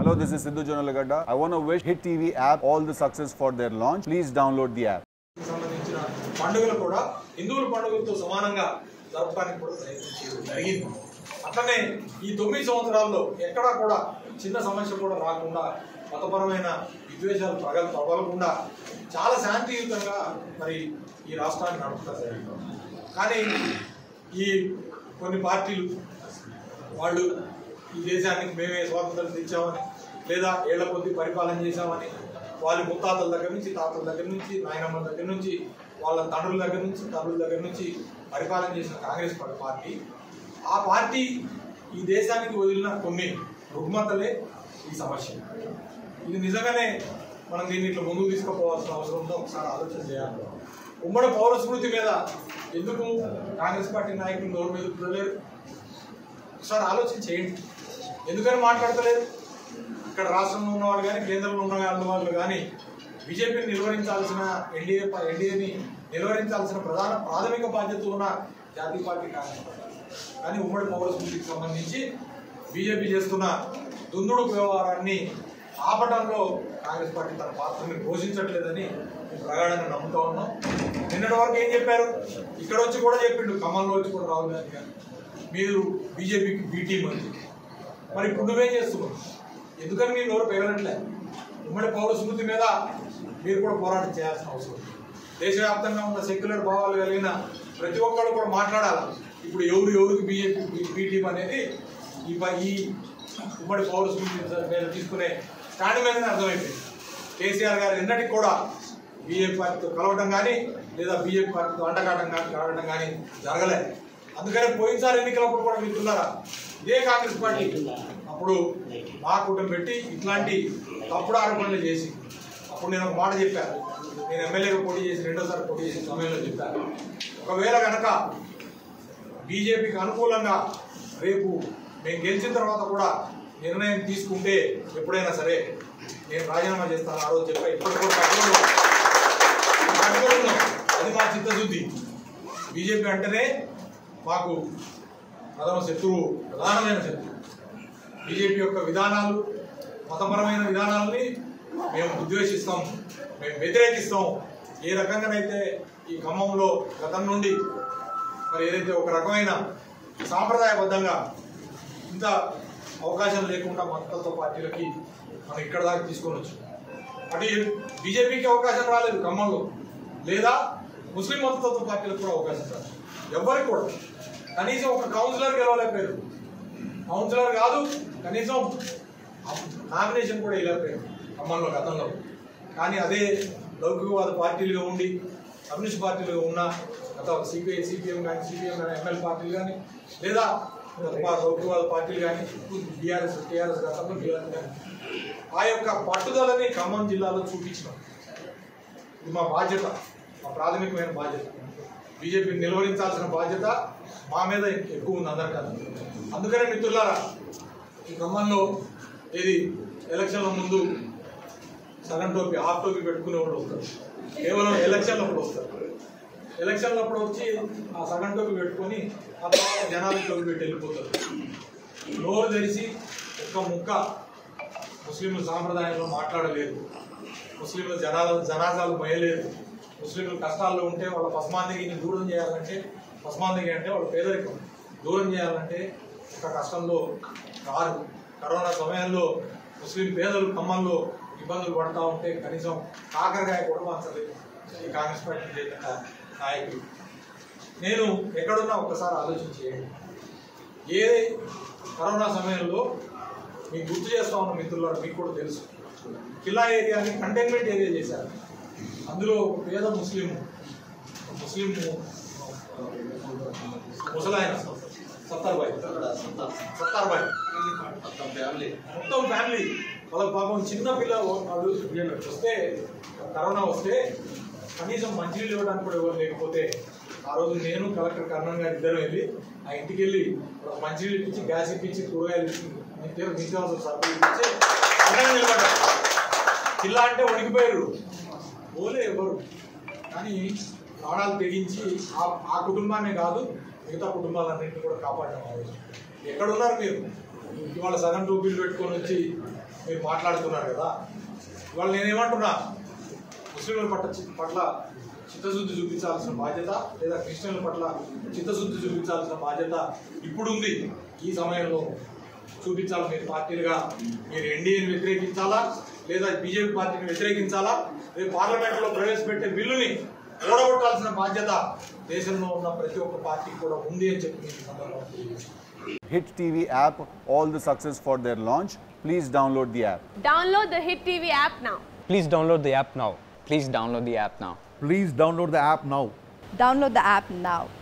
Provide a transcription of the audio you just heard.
Hello, this is Sidhu Jonalagadda. I want to wish Hit TV app all the success for their launch. Please download the app. సంబంధించిన పండుగలు కూడా హిందువుల పండుగలతో సమానంగా జరపడానికి కూడా ప్రయత్నం జరిగింది. అట్లనే ఈ 9 సంవత్సరాల్లో ఎక్కడా కూడా చిన్న సమస్య కూడా రాకుండా మతపరమైన విద్వేషాలు ప్రబలకుండా చాలా శాంతియుతంగా మరి ఈ రాష్ట్రాన్ని నడుపుతా జరిగింది. కానీ ఈ కొన్ని పార్టీలు వాళ్ళు ఈ దేశానికి మేమే స్వాతంత్రం తెచ్చామని లేదా ఏళ్ల కొద్దీ పరిపాలన చేశామని వాళ్ళ ముత్తాతల దగ్గర నుంచి తాతల దగ్గర నుంచి నాయనమ్మల దగ్గర నుంచి వాళ్ళ తండ్రుల దగ్గర నుంచి తల్లుల దగ్గర నుంచి పరిపాలన చేసిన కాంగ్రెస్ పార్టీ ఆ పార్టీ ఈ దేశానికి వదిలిన కొన్ని రుగ్మతలే ఈ సమస్య. ఇది నిజంగానే మనం దీన్ని ఇట్లా ముందుకు తీసుకుపోవాల్సిన అవసరం ఉందో ఒకసారి ఆలోచన చేయాలి. ఉమ్మడి పౌర స్మృతి మీద ఎందుకు కాంగ్రెస్ పార్టీ నాయకులు నోరు మీద కుదరలేరు? ఒకసారి ఆలోచన చేయండి. ఎందుకని మాట్లాడతలేదు? ఇక్కడ రాష్ట్రంలో ఉన్నవాళ్ళు కానీ కేంద్రంలో ఉన్న వాళ్ళు కానీ బీజేపీని నిర్వహించాల్సిన ఎన్డీఏని నిర్వహించాల్సిన ప్రాథమిక బాధ్యత ఉన్న జాతీయ పార్టీ కాంగ్రెస్ పార్టీ. కానీ ఉమ్మడి పౌర స్మృతికి సంబంధించి బీజేపీ చేస్తున్న దుందుడు వ్యవహారాన్ని ఆపటంలో కాంగ్రెస్ పార్టీ తన పాత్రని పోషించట్లేదని ప్రగాఢంగా నమ్ముతా ఉన్నాం. నిన్నటి వరకు ఏం చెప్పారు? ఇక్కడ వచ్చి కూడా చెప్పిండు, ఖమ్మంలో వచ్చి కూడా రాహుల్ గాంధీ గారు మీరు బీజేపీకి బీటీ మంది. మరి ఇప్పుడు నువ్వేం చేస్తున్నావు? ఎందుకని మీరు నోరు పెగలట్లే? ఉమ్మడి పౌర స్మృతి మీద మీరు కూడా పోరాటం చేయాల్సిన అవసరం. దేశవ్యాప్తంగా ఉన్న సెక్యులర్ భావాలు కలిగిన ప్రతి ఒక్కరు కూడా మాట్లాడాలి. ఇప్పుడు ఎవరికి బీజేపీ బీటీం అనేది ఈ ఉమ్మడి పౌర స్మృతి మీద తీసుకునే స్టాండ్ మీదనే అర్థమైపోయింది. కేసీఆర్ గారు ఎన్నటికి కూడా బీజేపీ పార్టీతో కలవడం కానీ లేదా బీజేపీ పార్టీతో కావడం కానీ జరగలేదు. అందుకని పోయినసారి ఎన్నికలప్పుడు కూడా మీకున్నారా ఇదే కాంగ్రెస్ పార్టీ అప్పుడు మా కూటమి పెట్టి ఇట్లాంటి తప్పుడు ఆరోపణలు చేసి అప్పుడు నేను ఒక మాట చెప్పాను. నేను ఎమ్మెల్యేగా పోటీ చేసి రెండోసారి పోటీ చేసిన సమయంలో చెప్పాను, ఒకవేళ కనుక బీజేపీకి అనుకూలంగా రేపు మేము గెలిచిన తర్వాత కూడా నిర్ణయం తీసుకుంటే ఎప్పుడైనా సరే నేను రాజీనామా చేస్తాను ఆ రోజు చెప్పా. ఇప్పటికి కూడా కట్టుబడున్నాం. అది మా చిత్తశుద్ధి. బీజేపీ అంటేనే మాకు ప్రధానమైన శత్రువు. బీజేపీ యొక్క విధానాలు, మతపరమైన విధానాలని మేము విద్వేషిస్తాం, మేము వ్యతిరేకిస్తాం. ఏ రకంగానైతే ఈ ఖమ్మంలో గతం నుండి మరి ఏదైతే ఒక రకమైన సాంప్రదాయబద్ధంగా ఇంత అవకాశం లేకుండా మతతత్వ పార్టీలకి మనం ఇక్కడ దాకా తీసుకొని వచ్చు. అటు బీజేపీకి అవకాశం రాలేదు ఖమ్మంలో, లేదా ముస్లిం మతతత్వ పార్టీలకు కూడా అవకాశం రాలేదు. ఎవరికి కూడా కనీసం ఒక కౌన్సిలర్ గెలవలేకపోయారు. కౌన్సిలర్ కాదు, కనీసం నామినేషన్ కూడా వెళ్ళకపోయారు ఖమ్మంలో గతంలో. కానీ అదే లౌకికవాద పార్టీలుగా ఉండి కమ్యూనిస్ట్ పార్టీలుగా ఉన్న గత సిపిఎం కానీ ఎంఎల్ పార్టీలు కానీ లేదా లౌకికవాద పార్టీలు కానీ టీఆర్ఎస్ గతంలో బీఆర్ఎస్ కానీ ఆ యొక్క పట్టుదలని ఖమ్మం జిల్లాలో చూపించినాం. ఇది మా బాధ్యత, మా ప్రాథమికమైన బాధ్యత. బీజేపీని నిలువరించాల్సిన బాధ్యత మా మీద ఎక్కువ ఉంది అందరికన్నా. అందుకనే మిత్రులారా, ఈ ఖమ్మంలో ఏది ఎలక్షన్ల ముందు సగం టోపీ హాఫ్ టోపీ పెట్టుకునే వాళ్ళు వస్తారు. కేవలం ఎలక్షన్లప్పుడు వస్తారు. ఎలక్షన్లప్పుడు వచ్చి ఆ సగం టోపీ పెట్టుకొని ఆ తర్వాత జనాలు టోపీ పెట్టి వెళ్ళిపోతారు. నోరు తెరిచి ఒక్క ముక్క ముస్లింల సాంప్రదాయంలో మాట్లాడలేదు, ముస్లింల జనాజాలు మోయలేదు, ముస్లింలు కష్టాల్లో ఉంటే వాళ్ళ పస్మాందిగిని దూరం చేయాలంటే, పస్మాందిగి అంటే వాళ్ళ పేదరికం దూరం చేయాలంటే ఒక కష్టంలో రారు. కరోనా సమయంలో ముస్లిం పేదలు ఖమ్మంలో ఇబ్బందులు పడతా ఉంటే కనీసం కాకరకాయ కూడా మార్చలేదు ఈ కాంగ్రెస్ పార్టీ నాయకులు. నేను ఎక్కడున్నా ఒక్కసారి ఆలోచన చేయండి. ఏ కరోనా సమయంలో మీకు గుర్తు చేస్తా ఉన్న మిత్రులారు, మీకు కూడా తెలుసు, కిల్లా ఏరియాని కంటైన్మెంట్ ఏరియా చేశారు. అందులో పేద ముస్లిం ముసలాయన సత్తార్బాయ్ మొత్తం ఫ్యామిలీ వాళ్ళ పాపం చిన్న పిల్ల వస్తే కరోనా వస్తే కనీసం మంచినీళ్ళు ఇవ్వడానికి కూడా ఎవరు లేకపోతే ఆ రోజు నేను కలెక్టర్ కర్ణన్ గారు ఇద్దరు వెళ్ళి ఆ ఇంటికి వెళ్ళి మంచినీళ్ళు ఇప్పించి, గ్యాస్ ఇప్పించి, కూరగాయలు ఇచ్చి, నిత్యావసర సరుకులు ఇప్పించి నిలబడ్డారు. జిల్లా అంటే వణికిపోయారు, పోలే ఎవరు. కానీ ప్రాణాలు తెగించి ఆ కుటుంబాన్నే కాదు మిగతా కుటుంబాలన్నింటినీ కూడా కాపాడడం. ఎక్కడున్నారు మీరు? ఇవాళ సగం టోపీలు పెట్టుకొని వచ్చి మీరు మాట్లాడుతున్నారు కదా. ఇవాళ నేనేమంటున్నా, ముస్లింల పట్ల చిత్తశుద్ధి చూపించాల్సిన బాధ్యత లేదా క్రిస్టియన్ల పట్ల చిత్తశుద్ధి చూపించాల్సిన బాధ్యత ఇప్పుడుంది. ఈ సమయంలో చూపించాలి. మీరు పార్టీలుగా మీరు ఎన్డీఏని వ్యతిరేకించాలా లేదా బీజేపీ పార్టీని వ్యతిరేకించాలా, రేపు పార్లమెంట్లో ప్రవేశపెట్టే బిల్లుని ఓడగొట్టాల్సిన బాధ్యత దేశంలో ఉన్న ప్రతి ఒక్క పార్టీకి కూడా ఉంది అని చెప్పి ఈ సందర్భంగా తెలియజేస్తున్నాను. Hit TV app, all the success for their launch. Please download the app. Download the Hit TV app now. Please download the app now. Please download the app now. Please download the app now. Download the app now.